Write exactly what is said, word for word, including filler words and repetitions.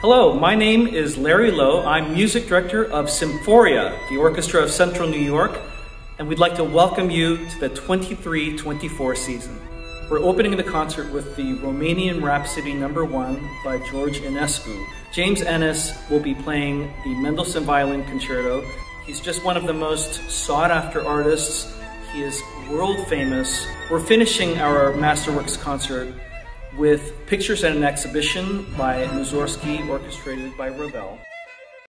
Hello, my name is Larry Loh. I'm music director of Symphoria, the orchestra of Central New York, and we'd like to welcome you to the twenty-three twenty-four season. We're opening the concert with the Romanian Rhapsody number one by George Enescu. James Ehnes will be playing the Mendelssohn Violin Concerto. He's just one of the most sought-after artists. He is world famous. We're finishing our Masterworks concert with pictures and an exhibition by Mussorgsky, orchestrated by Ravel.